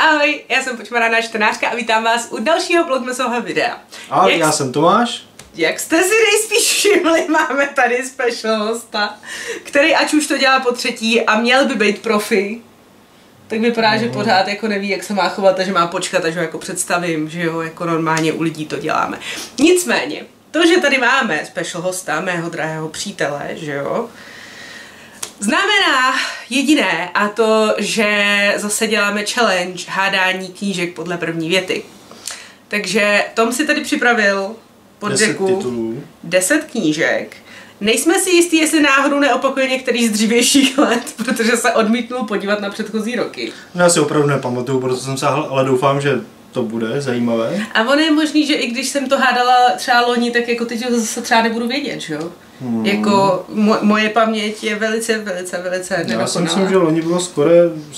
Ahoj, já jsem Počmaraná čtenářka a vítám vás u dalšího blogmasového videa. Ahoj, já jsem Tomáš. Jak jste si nejspíš všimli, máme tady special hosta, který ať už to dělá po třetí a měl by být profi, tak vypadá, že pořád jako neví, jak se má chovat a že má počkat, až ho jako představím, že jo, jako normálně u lidí to děláme. Nicméně, to, že tady máme special hosta, mého drahého přítele, že jo, znamená jediné, a to, že zase děláme challenge hádání knížek podle první věty. Takže Tom si tady připravil pod 10 knížek. Nejsme si jistí, jestli náhodou neopakuje některý z dřívějších let, protože se odmítnul podívat na předchozí roky. Já si opravdu nepamatuju, proto jsem sáhl, ale doufám, že to bude zajímavé. A ono je možný, že i když jsem to hádala třeba loni, tak jako teď zase třeba nebudu vědět, že jo? Jako moje paměť je velice nedokonalá. Já si myslím, že loni bylo skoro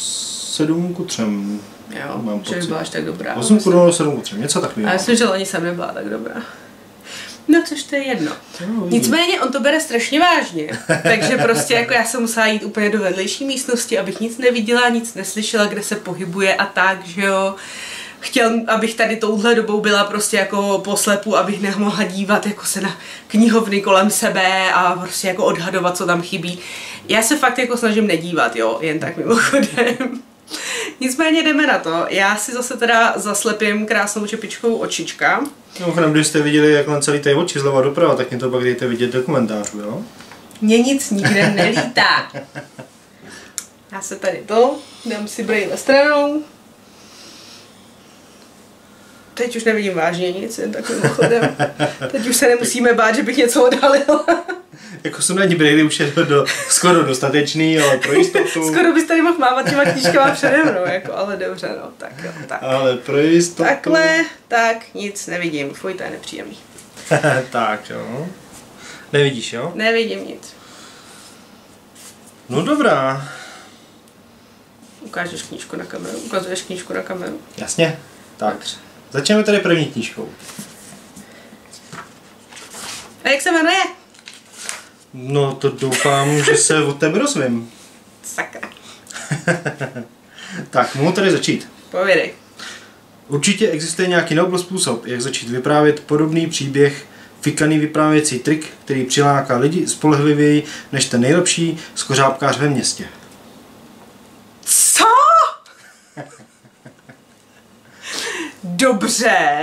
7:3. Jo, že by byla až tak dobrá. 8:7, něco takového. A myslím, že loni jsem nebyla tak dobrá. No, což to je jedno. Nicméně on to bere strašně vážně, takže prostě jako já jsem musela jít úplně do vedlejší místnosti, abych nic neviděla, nic neslyšela, kde se pohybuje a tak, že jo. Chtěl, abych tady touhle dobou byla prostě jako poslepu, abych nemohla dívat jako se na knihovny kolem sebe a prostě jako odhadovat, co tam chybí. Já se fakt jako snažím nedívat, jo, jen tak mimochodem. Nicméně jdeme na to. Já si zase teda zaslepím krásnou čepičkou očička. Mimochodem, když jste viděli, jak mám celý tady oči zleva doprava, tak mě to pak dejte vidět do komentářů, jo? Mně nic nikde nelítá. Já se tady dám si brejle stranou. Teď už nevidím vážně nic, jen tak mimochodem. Teď už se nemusíme bát, že bych něco odhalila. Jako jsou na ní brýly už je skoro dostatečný, ale pro jistotu. Skoro bys tady mohl mávat těma knížkama přede mnou, jako, ale dobře, no, tak jo, tak. Ale pro jistotu. Takhle, tak, nic nevidím, fuj, to je nepříjemný. Tak jo. Nevidíš, jo? Nevidím nic. No dobrá. Ukazuješ knížku na kameru. Jasně. Tak. Začneme tady první knížkou. A jak se jmenuje? No to doufám, že se od tebe rozvím. Sakra. Tak, mohu tady začít. Povědej. Určitě existuje nějaký noble způsob, jak začít vyprávět podobný příběh, fikaný vyprávěcí trik, který přiláká lidi spolehlivěji než ten nejlepší skořápkář ve městě. Co? Dobře.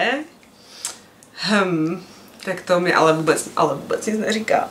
Tak to mi ale vůbec nic neříká.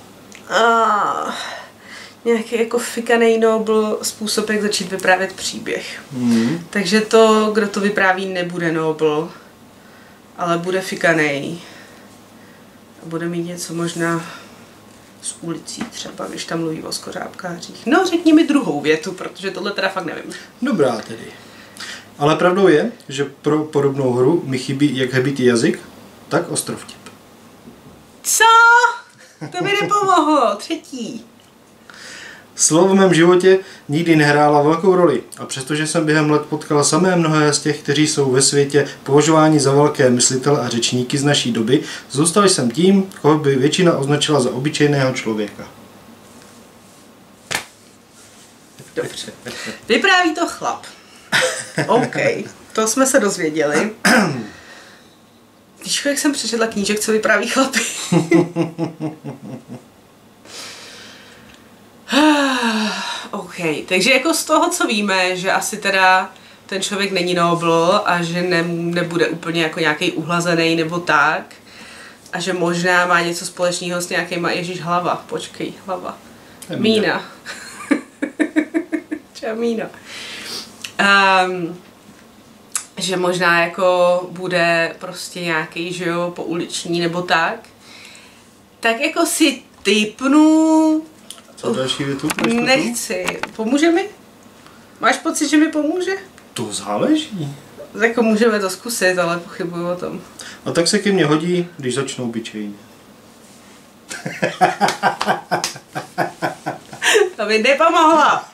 Nějaký jako fikanej noble způsob, jak začít vyprávět příběh. Takže to, kdo to vypráví, nebude noble, ale bude fikanej. A bude mít něco možná z ulicí třeba, když tam mluví o skořápkářích. No, řekni mi druhou větu, protože tohle teda fakt nevím. Dobrá tedy. Ale pravdou je, že pro podobnou hru mi chybí jak hebitý jazyk, tak ostrovtip. Co? To mi nepomohlo. Třetí. Slovo v mém životě nikdy nehrála velkou roli a přestože jsem během let potkal samé mnohé z těch, kteří jsou ve světě považováni za velké myslitele a řečníky z naší doby, zůstal jsem tím, koho by většina označila za obyčejného člověka. Dobře. Vypráví to chlap. OK, to jsme se dozvěděli. Víš, jak jsem přečetla knížek, co vypráví chlapi? OK, takže jako z toho, co víme, že asi teda ten člověk není noble a že nebude úplně jako nějaký uhlazený nebo tak a že možná má něco společného s nějakýma, ježíš, hlava, počkej, hlava. Mína. Třeba mína. Že možná jako bude prostě nějaký, že jo, pouliční nebo tak. Tak jako si tipnu. Co další větu? Nechci. Pomůže mi? Máš pocit, že mi pomůže? To záleží. Jako můžeme to zkusit, ale pochybuju o tom. A tak se ke mně hodí, když začnou obyčejně. To mi nepomohla.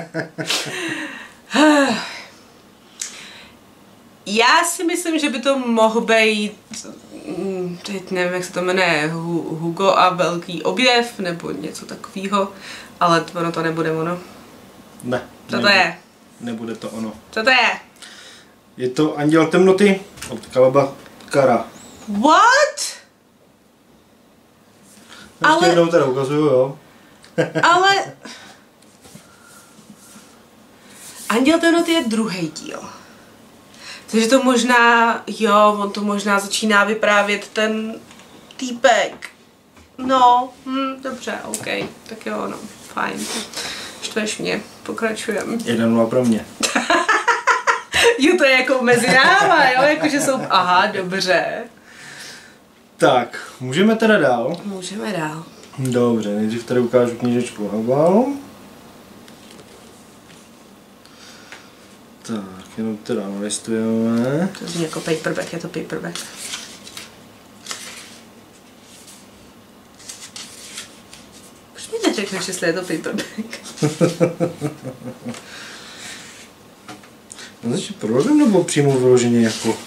Já si myslím, že by to mohl být, teď nevím, jak se to jmenuje, Hugo a velký objev, nebo něco takového, ale ono to nebude ono. Ne. Co to je? Nebude to ono. Co to je? Je to Anděl temnoty od Caleba Cara. What? Ještě jednou teda ukazuju, jo. Ale... Anděl temnoty je druhý díl. Takže to možná, jo, on to možná začíná vyprávět ten týpek. No, dobře, OK, tak jo, no, fajn. Štveš mě, pokračujeme. 1-0 pro mě. Jo, to je jako mezi náma, jo, jakože jsou, aha, dobře. Tak, můžeme teda dál? Můžeme dál. Dobře, nejdřív tady ukážu knížečku na obal. Tak, jenom teda nalistujeme. To zní jako paperback, je to paperback. Proč mi neřekneš, jestli je to paperback? Začít prologem nebo přímo vyloženě jako?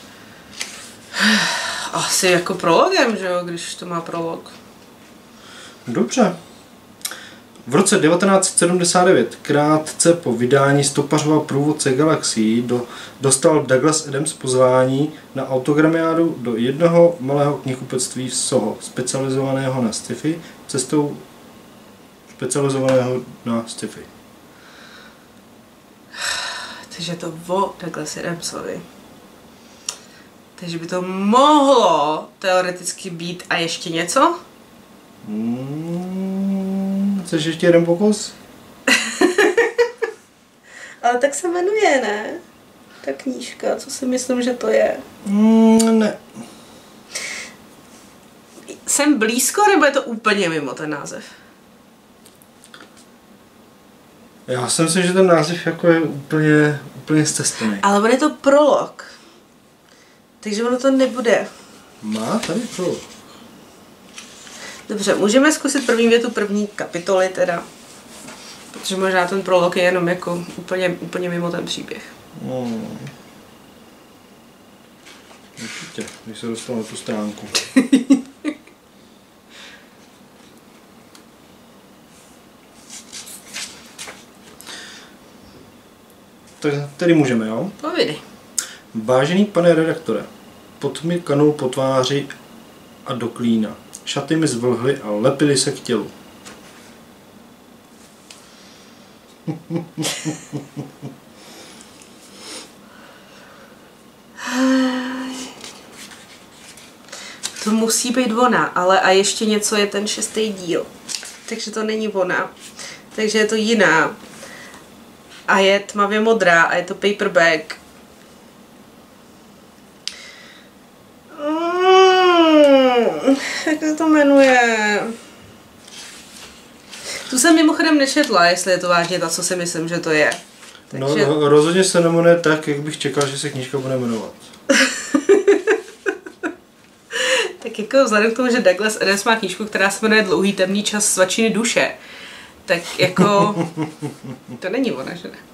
Asi jako prologem, že jo, když to má prolog. Dobře. V roce 1979, krátce po vydání stopařova průvodce galaxií, dostal Douglas Adams pozvání na autogramiádu do jednoho malého knihkupectví v Soho, specializovaného na sci-fi, cestou specializovaného na sci-fi. Takže to o Douglas Adamsovi. Takže by to mohlo teoreticky být a ještě něco? Chceš ještě jeden pokus? Ale tak se jmenuje, ne? Ta knížka, co si myslím, že to je? Ne. Jsem blízko, nebo je to úplně mimo ten název? Já si myslím, že ten název jako je úplně zcestený. Ale on je to prolog. Takže ono to nebude. Má tady prolog. Dobře, můžeme zkusit první větu první kapitoly teda. Protože možná ten prolog je jenom jako úplně mimo ten příběh. Určitě, když se dostanu na tu stránku. Tak tedy můžeme, jo? Povídej. Vážený pane redaktore, pot mi kanul po tváři a do klína. Šaty mi zvlhly a lepily se k tělu. To musí být ona, ale a ještě něco je ten 6. díl. Takže to není ona. Takže je to jiná. A je tmavě modrá a je to paperback. Jak se to jmenuje? Tu jsem mimochodem nečetla, jestli je to vážně ta, co si myslím, že to je. Takže... No, rozhodně se nemenuje tak, jak bych čekal, že se knížka bude jmenovat. Tak jako vzhledem k tomu, že Douglas Adams má knížku, která se jmenuje Dlouhý temný čas svačiny duše, tak jako... To není ona, že ne?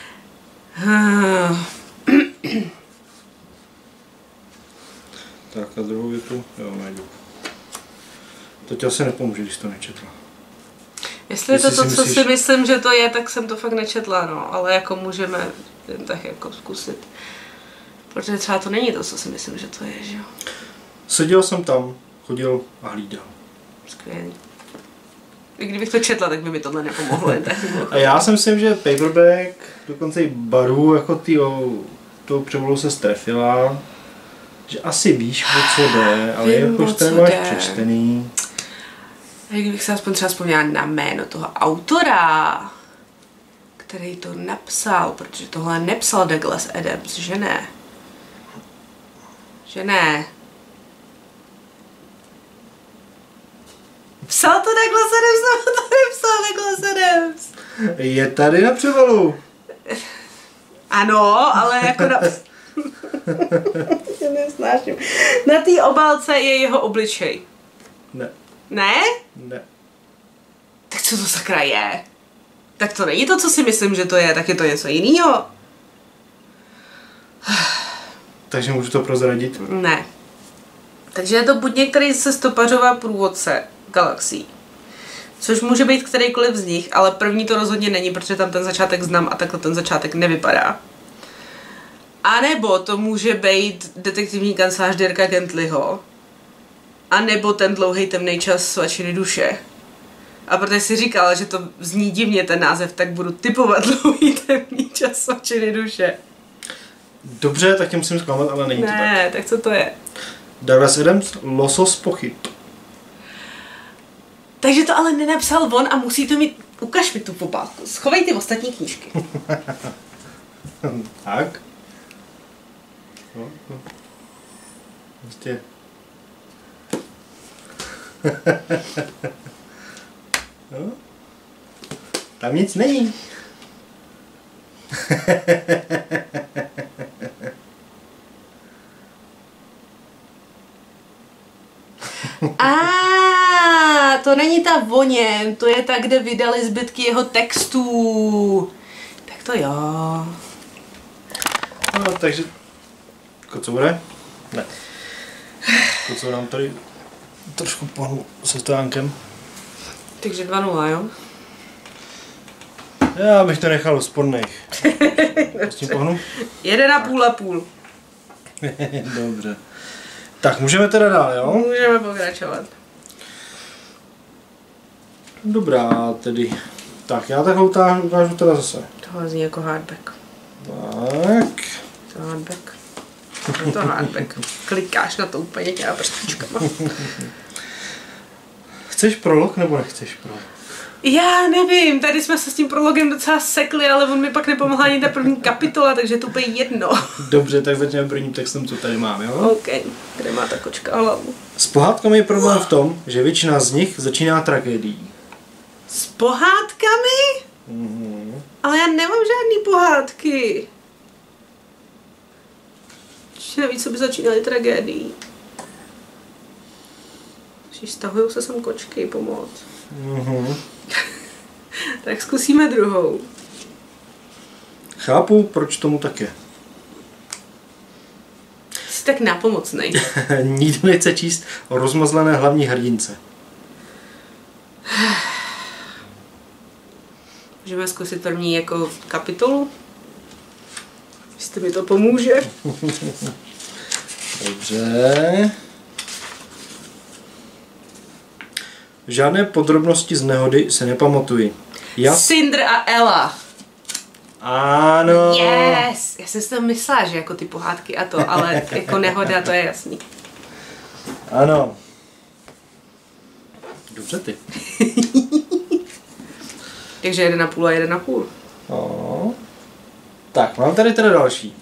Tak a druhou větu? Jo, najdu. To ti asi nepomůže, když to nečetla. Jestli je to to, co si myslím, že to je, tak jsem to fakt nečetla, no. Ale jako můžeme jen tak jako zkusit. Protože třeba to není to, co si myslím, že to je, že jo? Seděl jsem tam, chodil a hlídal. Skvělý. I kdybych to četla, tak by mi tohle nepomohlo. A já si myslím, že paperback, dokonce i baru, jako tou převolu se strefila. Že asi víš, o co jde, ale jakož to nemáš přečtený. A kdybych se aspoň třeba vzpomněla na jméno toho autora, který to napsal, protože tohle nepsal Douglas Adams, že ne? Že ne? Psal to Douglas Adams, nebo to nepsal Douglas Adams? Je tady na převalu. Ano, ale jako na... Já nesnáším. Na té obálce je jeho obličej. Ne. Ne? Ne. Tak co to sakra je? Tak to není to, co si myslím, že to je, tak je to něco jiného. Takže můžu to prozradit? Ne. Takže je to buď některý ze stopařova průvodce galaxií. Což může být kterýkoliv z nich, ale první to rozhodně není, protože tam ten začátek znám a takhle ten začátek nevypadá. A nebo to může být detektivní kancelář Dirka Gentlyho. A nebo ten dlouhý temný čas svačiny duše. A protože jsi říkala, že to zní divně ten název, tak budu typovat dlouhý temný čas svačiny duše. Dobře, tak tě musím zklamat, ale není to tak. Ne, tak co to je? Douglas Adams, Losos pochyb. Takže to ale nenapsal on a musí to mít... Ukaž mi tu popátku. Schovej ty ostatní knížky. Tak. No. Prostě. No. Tam nic není. To není ta voně, to je ta, kde vydali zbytky jeho textů. Tak to jo. No, takže... Kocoure? Ne. Kocour nám tady trošku pohnu se stánkem. Takže 2-0, jo? Já bych to nechal sporných. S tím pohnu? 1,5. Dobře. Tak, můžeme teda dál, jo? Můžeme pokračovat. Dobrá, tedy. Tak, já takhle ukážu teda zase. Tohle zní jako hardback. Tak. To hardback. Je to hardback. Klikáš na to úplně těma prstičkama. Chceš prolog nebo nechceš prolog? Já nevím, tady jsme se s tím prologem docela sekli, ale on mi pak nepomohl ani ta první kapitola, takže to bude jedno. Dobře, tak začneme prvním textem, co tady mám, jo? OK, kde má ta kočka hlavu? S pohádkami je problém v tom, že většina z nich začíná tragédií. S pohádkami? Mhm. Ale já nemám žádný pohádky. Nevíc, co by začínaly tragédií. Stahujou se sem kočky, pomoc. Mhm. Tak zkusíme druhou. Chápu, proč tomu tak je. Jsi tak nápomocnej. Nikdo nechce číst o rozmazlené hlavní hrdince. Můžeme zkusit první jako kapitolu? Jestli mi to pomůže. Dobře. Žádné podrobnosti z nehody se nepamatuji. Sindr a Ella. Ano. Yes! Já jsem si to myslela, že jako ty pohádky a to, ale jako nehoda, to je jasný. Ano. Dobře ty. Takže 1,5 a 1,5. No. Tak, mám tady teda další.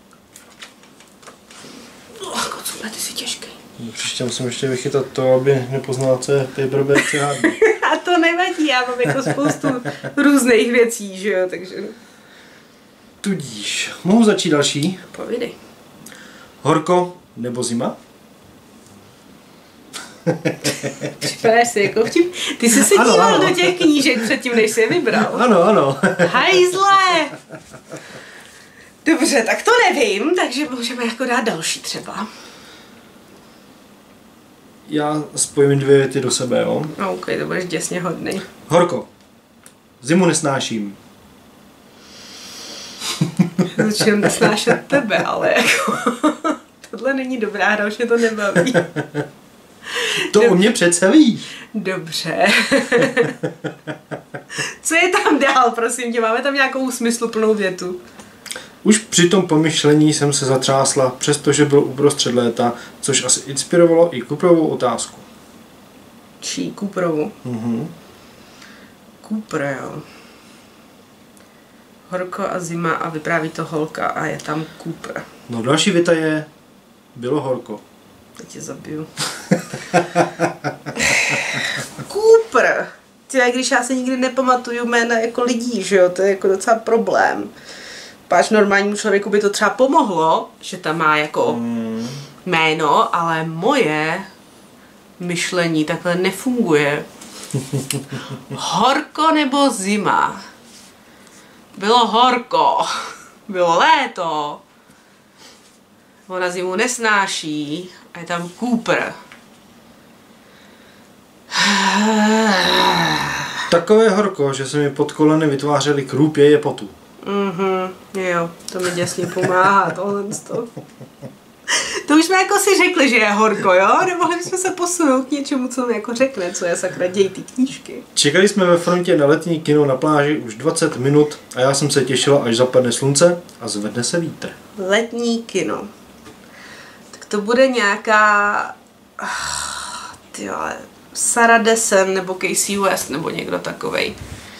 Kocule, ty jsi těžký. Příště musím ještě vychytat to, aby nepoznala, co je paperback CHD. A to nevadí, já mám jako spoustu různých věcí, že jo, takže... Tudíž, mohu začít další? Povídej. Horko nebo zima? Připadáš si jako vtip. Ty jsi se díval do těch knížek předtím, než jsi je vybral. Ano. Hajzle! Dobře, tak to nevím, takže můžeme jako dát další třeba. Já spojím 2 věty do sebe, jo? OK, to budeš děsně hodnej. Horko. Zimu nesnáším. Začínám nesnášet tebe, ale jako... Tohle není dobrá hra, už mě to nebaví. To u mě přece víš. Dobře. Co je tam dál, prosím tě? Máme tam nějakou smysluplnou větu? Už při tom pomyšlení jsem se zatřásla, přestože byl uprostřed léta, což asi inspirovalo i Cooperovou otázku. Čí? Cooperovu? Mhm. Cooper, jo. Horko a zima a vypráví to holka a je tam Cooper. No další věta je, bylo horko. Já tě zabiju. Cooper! Tyhle, když já se nikdy nepamatuju jména jako lidí, že jo, to je jako docela problém. Páč normálnímu člověku by to třeba pomohlo, že tam má jako jméno, ale moje myšlení takhle nefunguje. Horko nebo zima? Bylo horko, bylo léto, ona zimu nesnáší a je tam Cooper. Takové horko, že se mi pod koleny vytvářely krůpěje potu. Jo, to mi děsně pomáhá, tohle. To už jsme jako si řekli, že je horko, jo? Nemohli bychom se posunout k něčemu, co mi jako řekne, co je sakra děj ty knížky. Čekali jsme ve frontě na letní kino na pláži už 20 minut a já jsem se těšila, až zapadne slunce a zvedne se vítr. Letní kino. Tak to bude nějaká... Ty vole, Sarah Dessen nebo Casey West nebo někdo takovej.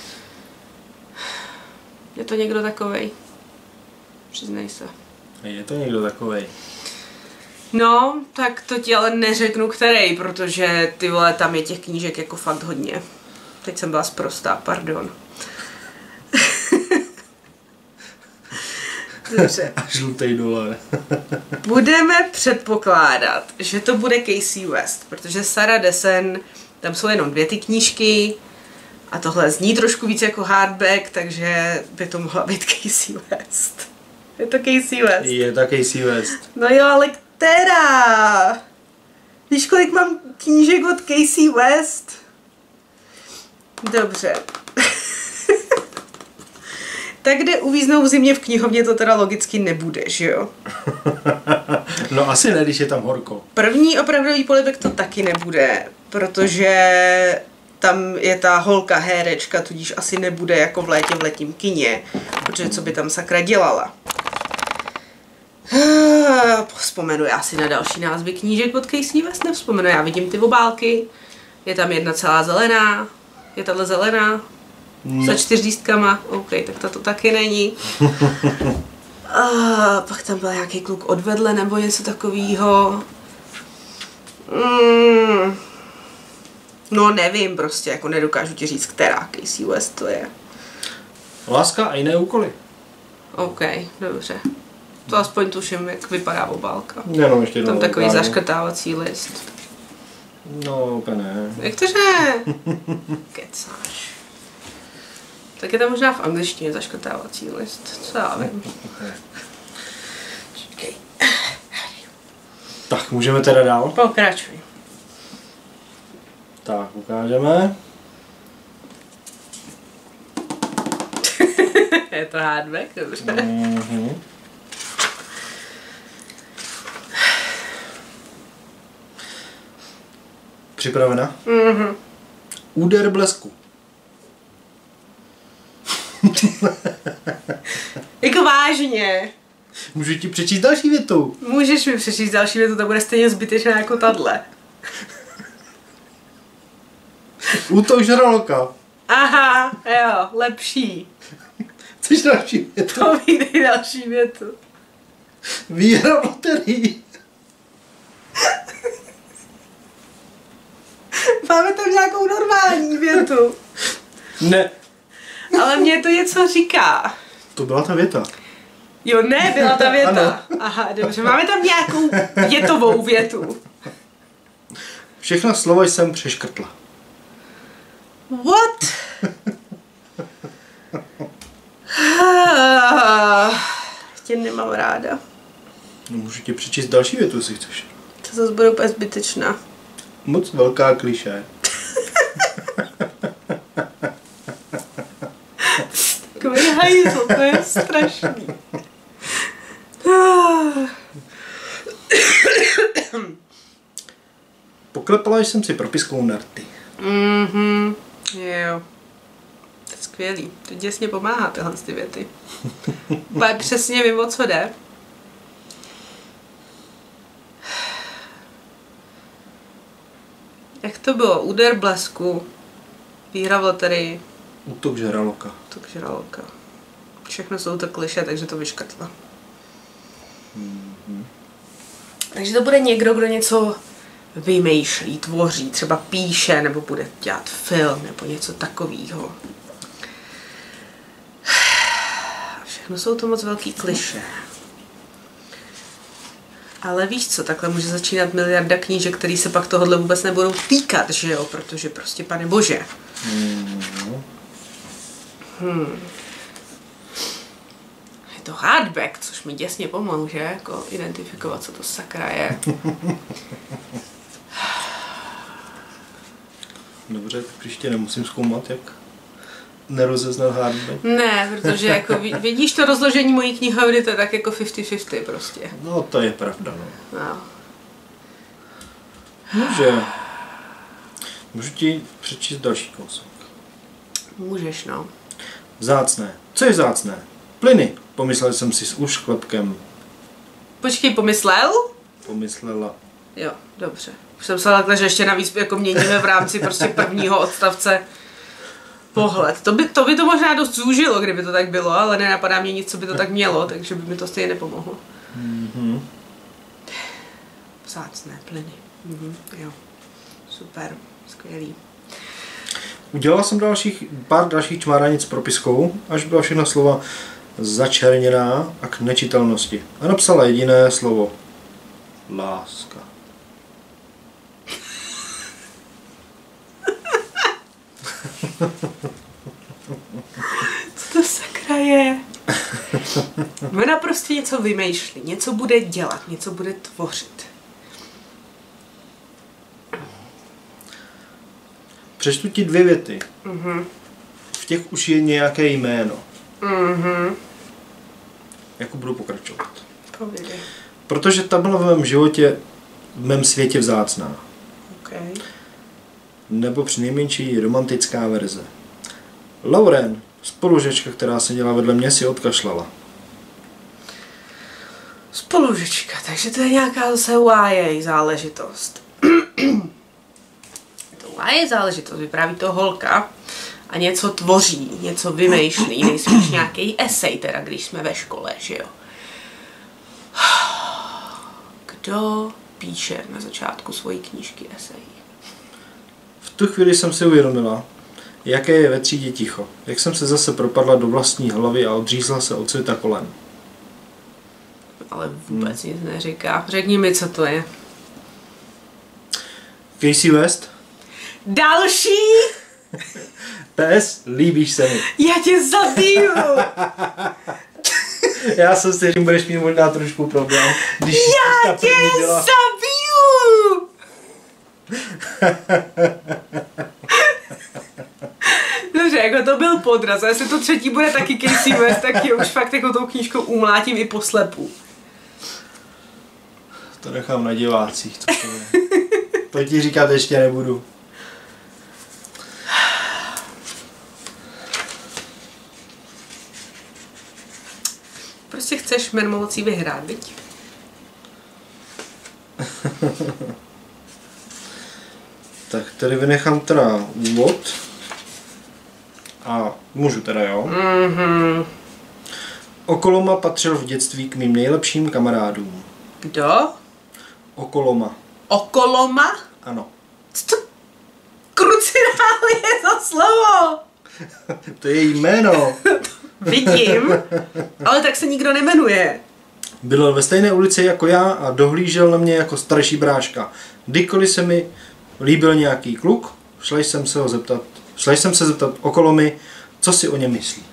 Je to někdo takovej? Přiznej se. Je to někdo takovej. No, tak to ti ale neřeknu který, protože ty vole, tam je těch knížek jako fakt hodně. Teď jsem byla sprostá, pardon. Dobře. A žlutej dole. Budeme předpokládat, že to bude Casey West, protože Sarah Dessen, tam jsou jenom 2 ty knížky a tohle zní trošku víc jako hardback, takže by to mohla být Casey West. Je to Casey West. Je to Casey West. No jo, ale která? Víš, kolik mám knížek od Casey West? Dobře. Tak kde uvíznou v zimě v knihovně, to teda logicky nebude, že jo? No asi ne, když je tam horko. První opravdový polibek to taky nebude, protože tam je ta holka herečka, tudíž asi nebude jako v létě v letním kině, protože co by tam sakra dělala. Vzpomenu já si na další názvy knížek od Casey West, nevzpomenu, já vidím ty obálky, je tam jedna celá zelená, je tahle zelená, za 4 lístkama, OK, tak to taky není. Pak tam byl nějaký kluk odvedle nebo něco takového. No nevím prostě, jako nedokážu ti říct, která Casey West to je. Láska a jiné úkoly. OK, dobře. To aspoň tuším, jak vypadá obálka. Jenom ještě tam takový zaškrtávací list. No, úplně ne. Jak to že? Kecáš. Tak je tam možná v angličtině zaškrtávací list, co já vím. Okay. Tak, můžeme teda dál? Pokračuj. Tak, ukážeme. Je to hardback, dobře. Připravena? Úder blesku. Jako vážně. Můžu ti přečíst další větu. Můžeš mi přečíst další větu, to bude stejně zbytečná jako tahle. Útok žraloka. Aha, jo, lepší. Chceš další větu? Povídej další větu. Výhra v loterii. Máme tam nějakou normální větu. Ne. Ale mě to něco říká. To byla ta věta. Jo, ne, byla ta věta. Ano. Aha, dobře, máme tam nějakou větovou větu. Všechna slova jsem přeškrtla. What? Tě nemám ráda. No, můžu ti přečíst další větu, jestli chceš. To zase bude úplně zbytečná. Moc velká klišé. Takový hajzl, to je strašný. Poklepala jsem si propiskou na rty. Jo. To je skvělý. To děsně pomáhá tyhle ty věty. Úplně přesně vím, o co jde. Jak to bylo? Úder blesku, výhra v loterii. Útok žraloka. Útok žraloka. Všechno jsou to klišé, takže to vyškrtla. Takže to bude někdo, kdo něco vymýšlí, tvoří, třeba píše, nebo bude dělat film, nebo něco takového. Všechno jsou to moc velký klišé. Ale víš co, takhle může začínat miliarda knížek, který se pak tohohle vůbec nebudou týkat, že jo? Protože prostě, pane bože. Je to hardback, což mi děsně pomůže, jako identifikovat, co to sakra je. Dobře, tak příště nemusím zkoumat, jak nerozeznal hardback? Ne, protože jako vidíš to rozložení mojí knihovny, to je tak jako 50-50 prostě. No to je pravda, no. No. Můžu ti přečíst další kousek. Můžeš, no. Vzácné. Co je vzácné? Plyny, pomyslel jsem si s úšklepkem. Počkej, pomyslel? Pomyslela. Jo, dobře. Už jsem se takhle, že ještě navíc jako měníme v rámci prostě prvního odstavce pohled. To by to možná dost zúžilo, kdyby to tak bylo, ale nenapadá mě nic, co by to tak mělo, takže by mi to stejně nepomohlo. Mm-hmm. Vzácné plyny. Jo. Super. Skvělý. Udělal jsem pár dalších čmáranic s propiskou, až byla všechna slova začerněná a k nečitelnosti. A napsala jediné slovo. Láska. Co to sakra je? Ona prostě něco vymýšlí, něco bude dělat, něco bude tvořit. Přečtu ti 2 věty. Mm-hmm. V těch už je nějaké jméno. Mm-hmm. Jako budu pokračovat. Povědě. Protože ta byla v mém životě, v mém světě vzácná. Okay. Nebo přinejmenší romantická verze. Lauren, spolužečka, která seděla vedle mě, si odkašlala. Spolužečka, takže to je nějaká zase YA záležitost. To YA záležitost, vypráví to holka a něco tvoří, něco vymýšlí, nejspíš nějaký esej, teda když jsme ve škole, že jo. Kdo píše na začátku svojí knížky esej? V tu chvíli jsem si uvědomila, jaké je ve třídě ticho. Jak jsem se zase propadla do vlastní hlavy a odřízla se od světa kolem. Ale vůbec nic neříká. Řekni mi, co to je. Casey West? Další! PS, líbíš se mi. Já tě zabiju! Já jsem si říkal, budeš mít možná trošku problém, když já tě zabiju! Dobře, jako to byl podraz, a jestli to třetí bude taky Casey West, tak je už fakt jako tou knížkou umlátím i poslepu. To nechám na divácích, co to je. To ti říkat ještě nebudu. Prostě chceš jméno mocí vyhrát, viď? Tak tady vynechám teda úvod. A můžu teda, jo? Mhm. Okoloma patřil v dětství k mým nejlepším kamarádům. Kdo? Okoloma. Okoloma? Ano. Co to krucinál je za slovo? To je její jméno. Vidím, ale tak se nikdo nemenuje. Byl ve stejné ulici jako já a dohlížel na mě jako starší bráška. Kdykoliv se mi líbil nějaký kluk, šla jsem se zeptat Okolomy, co si o něm myslí.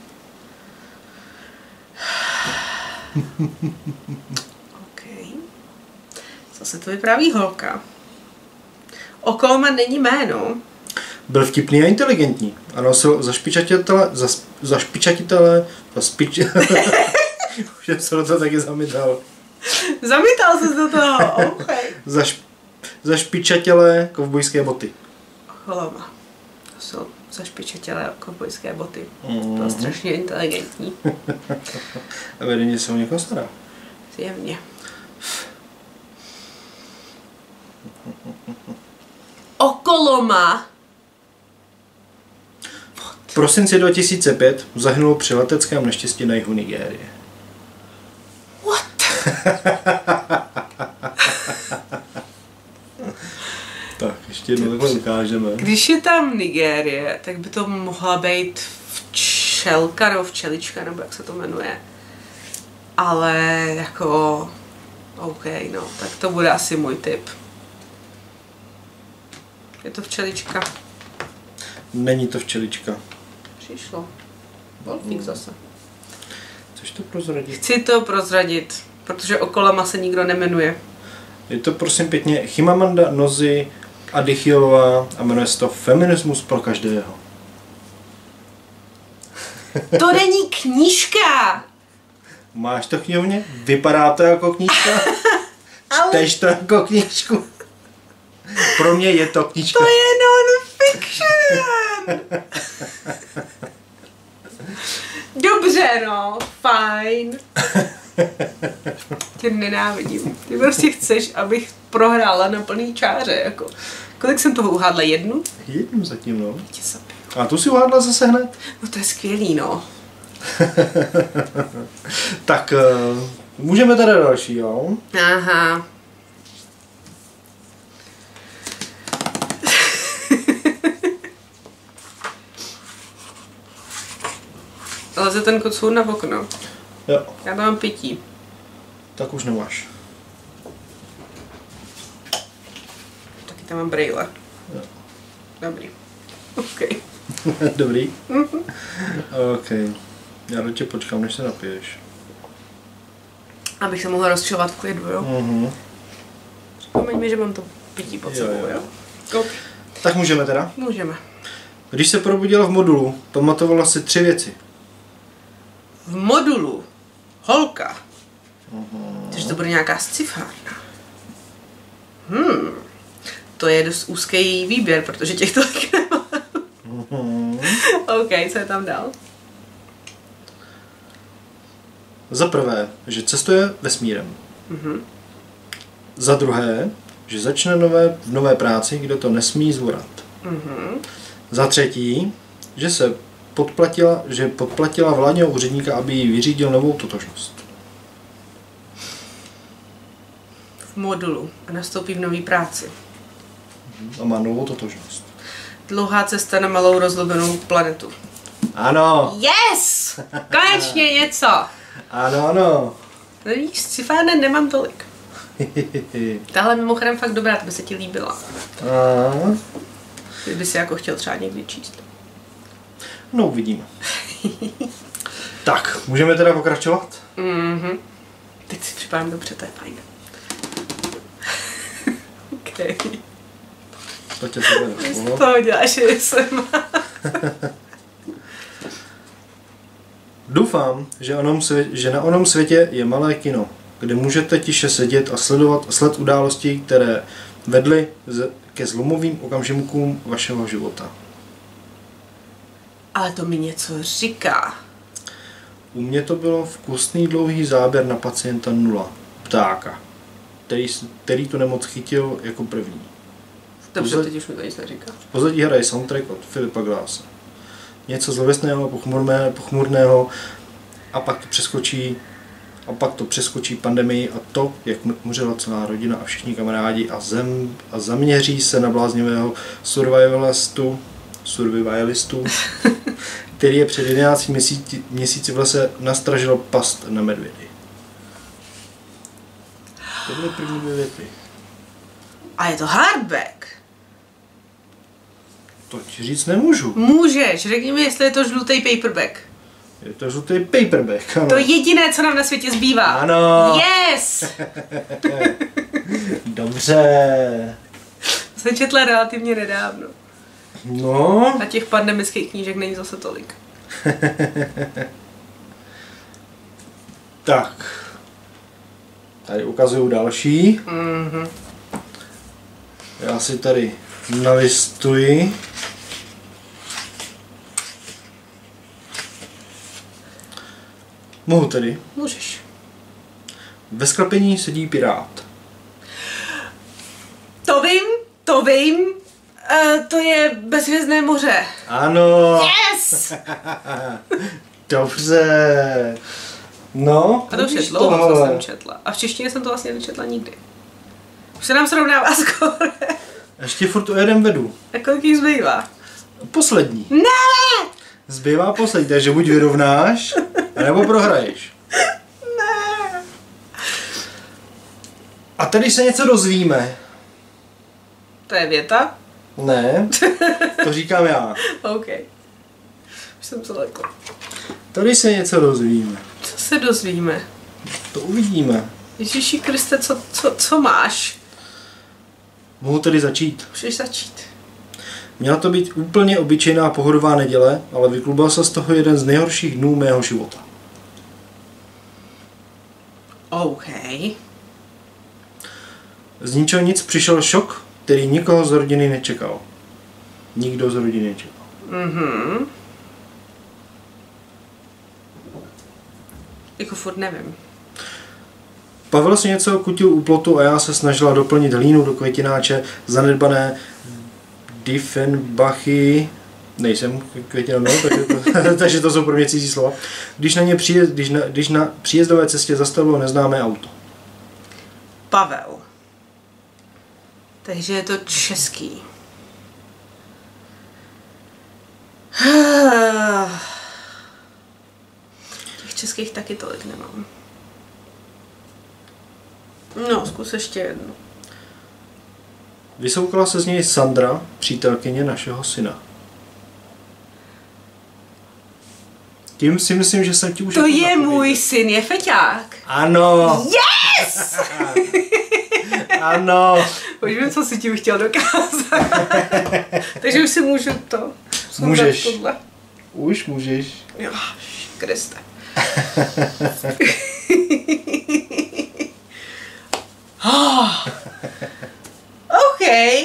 Okay. Zase to vypráví holka. Okoloma není jméno. Byl vtipný a inteligentní a nosil už jsem se do toho taky zamytal. Zamytal se do toho, okay. Zašpičatělé kovbojské boty. Okoloma. To jsou zašpičatělé kovbojské boty. To je strašně inteligentní. A vedení se o někoho stará. Zjevně. Okoloma. V prosinci 2005 zahynul při leteckém neštěstí na jihu Nigérie. What? Tak, ještě jednou takhle ukážeme. Když je tam Nigérie, tak by to mohla být včelka nebo včelička, nebo jak se to jmenuje. Ale jako... OK, no, tak to bude asi můj tip. Je to včelička. Není to včelička. Přišlo. Wolfík zase. Chceš to prozradit? Chci to prozradit, protože Okoloma se nikdo nemenuje. Je to prosím pěkně Chimamanda Ngozi Adichielová a jmenuje se to Feminismus pro každého. To není knížka! Máš to knihovně? Vypadá to jako knížka? Čteš to jako knížku? Pro mě je to knížka. To je non-fiction! Dobře, no, fajn. Tě nenávidím. Ty prostě chceš, abych prohrála na plný čáře, jako. Kolik jsem toho uhádla? Jednu? Jednu zatím, no. Tě zabiju. A tu si uhádla zase hned? No to je skvělý, no. Tak, můžeme teda další, jo? Aha. Leze ten kocour na okno. Jo. Já tam mám pití. Tak už nemáš. Taky tam mám brejle. Jo. Dobrý. OK. Dobrý? OK. Já do tě počkám, než se napiješ. Abych se mohla rozčilovat v klidu, jo? Připomeň mi, že mám to pití pod sebou, jo? OK. Tak můžeme teda? Můžeme. Když se probudila v modulu, pamatovala si 3 věci. V modulu. Holka. Takže to bude nějaká scifárna. To je dost úzký výběr, protože těch tolik nemám. OK, co je tam dál? Za prvé, že cestuje vesmírem. Za druhé, že začne v nové práci, kde to nesmí zvorat. Za třetí, že podplatila vládního úředníka, aby jí vyřídil novou totožnost. V modulu a nastoupí v nové práci. A má novou totožnost. Dlouhá cesta na malou rozlobenou planetu. Ano! Yes! Konečně něco! Ano, ano. Víš, scifárny nemám tolik. Tahle mimochodem fakt dobrá, to by se ti líbila. Kdyby si jako chtěl třeba někdy číst. No, uvidíme. Tak, můžeme teda pokračovat? Teď si připadám dobře, to je fajn. OK. To tě se bude. Z toho děláš, že jsem. Doufám, že na onom světě je malé kino, kde můžete tiše sedět a sledovat sled událostí, které vedly ke zlomovým okamžikům vašeho života. Ale to mi něco říká. U mě to bylo vkusný dlouhý záběr na pacienta 0, ptáka, který tu nemoc chytil jako první. Dobře, teď už mi to nic neříká. V pozadí hraje soundtrack od Filipa Glasse. Něco zlověstného, pochmurného a pak to přeskočí pandemii a to, jak umřela celá rodina a všichni kamarádi a zaměří se na bláznivého survivalistu, který je před 11 měsíci v lese nastražil past na medvědy. To byly první 2 věty. A je to hardback. To ti říct nemůžu. Můžeš, řekni mi, jestli je to žlutý paperback. Je to žlutý paperback, ano. To je jediné, co nám na světě zbývá. Ano. Yes! Dobře. Jsem četla relativně nedávno. No. A těch pandemických knížek není zase tolik. Tak. Tady ukazuju další. Já si tady nalistuji. Mohu tedy? Můžeš. Ve sklepení sedí pirát. To vím. To je Bezhvězdné moře. Ano. Yes! Dobře. No. A to už je dlouho, co jsem četla. A v češtině jsem to vlastně nečetla nikdy. Už se nám srovnává skoro. Ještě furt o jeden vedu. A kolik jich zbývá? Poslední. Ne! Zbývá poslední, takže buď vyrovnáš, anebo prohraješ. Ne! A tady se něco dozvíme. To je věta? Ne, to říkám já. OK. Už jsem se lekla. Tady se něco dozvíme. Co se dozvíme? To uvidíme. Ježíši Kriste, co máš? Mohu tedy začít. Můžeš začít. Měla to být úplně obyčejná pohodová neděle, ale vyklubal se z toho jeden z nejhorších dnů mého života. OK. Z ničeho nic přišel šok, který nikoho z rodiny nečekal. Nikdo z rodiny nečekal. Mhm. Jako furt nevím. Pavel si něco kutil u plotu a já se snažila doplnit hlínu do květináče zanedbané Diefenbachy. Nejsem květinou, takže to jsou pro mě cizí slova. Když na příjezdové cestě zastavilo neznámé auto. Pavel. Takže je to český. Těch českých taky tolik nemám. No, zkus ještě jednu. Vysoukala se z něj Sandra, přítelkyně našeho syna. Tím si myslím, že jsem ti už... To je můj syn, je feťák. Ano. Yes! Ano. Už vím, co si tím chtěl dokázat. Takže už si můžu to. Můžeš. Tohle. Už můžeš. Jo, Kriste. OK.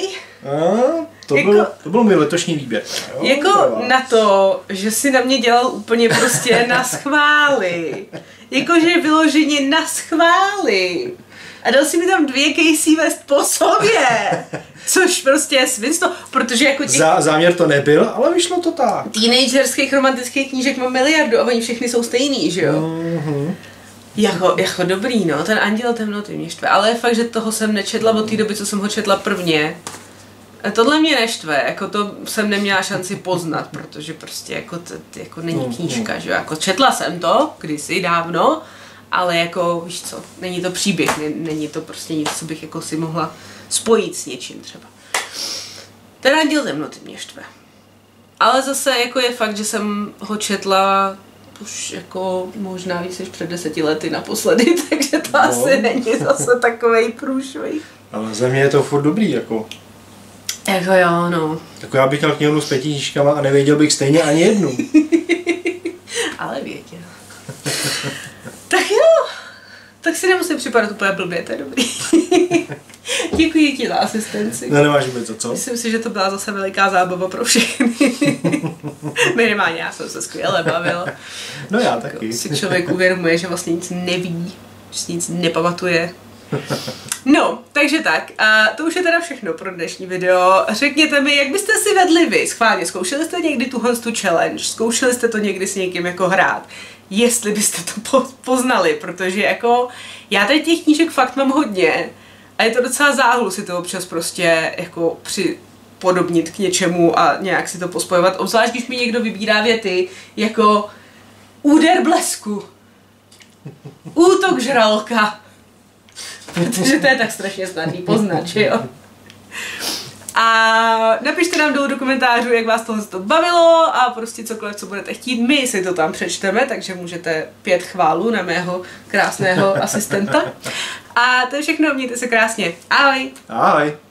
To byl můj letošní výběr. Jo, jako na to, že si na mě dělal úplně prostě na schvály. Jakože vyloženě na schvály. A dal si mi tam 2 Casey West po sobě. Což prostě je svinstvo, protože jako těch... Záměr to nebyl, ale vyšlo to tak. Teenagerských romantických knížek mám miliardu a oni všechny jsou stejný, že jo? Mm-hmm. Jako dobrý, no, ten Anděl temnoty mě štve, ale je fakt, že toho jsem nečetla od té doby, co jsem ho četla prvně. A tohle mě neštve, jako to jsem neměla šanci poznat, protože prostě jako to jako není knížka, že jo? Jako četla jsem to kdysi dávno, ale jako víš co, není to příběh, není to prostě nic, co bych jako si mohla spojit s něčím třeba. Ten Anděl temnoty mě štve. Ale zase jako je fakt, že jsem ho četla už jako možná víc než před 10 lety naposledy, takže to asi není zase takovej průšvih. Ale za mě je to furt dobrý, jako. Jako jo, no. Jako já bych měl knihovnu s 5 knížkama a nevěděl bych stejně ani jednu. Ale věděl. Tak jo, tak si nemusím připadat úplně blbě, to je dobrý. Děkuji ti za asistenci. No nemáš vůbec za co? Myslím si, že to byla zase veliká zábava pro všechny. Minimálně já jsem se skvěle bavila. No já taky. Si člověk uvědomuje, že vlastně nic neví, že si nic nepamatuje. No, takže tak, a to už je teda všechno pro dnešní video. Řekněte mi, jak byste si vedli vy, schválně, zkoušeli jste někdy tu challenge, zkoušeli jste to někdy s někým jako hrát, jestli byste to poznali, protože jako já tady těch knížek fakt mám hodně a je to docela záhul si to občas prostě jako připodobnit k něčemu a nějak si to pospojovat, obzvlášť když mi někdo vybírá věty jako úder blesku, útok žraloka, protože to je tak strašně snadný poznat, že jo? A napište nám dolů do komentářů, jak vás tohle to bavilo a prostě cokoliv, co budete chtít. My si to tam přečteme, takže můžete 5 chválů na mého krásného asistenta. A to je všechno, mějte se krásně. Ahoj! Ahoj!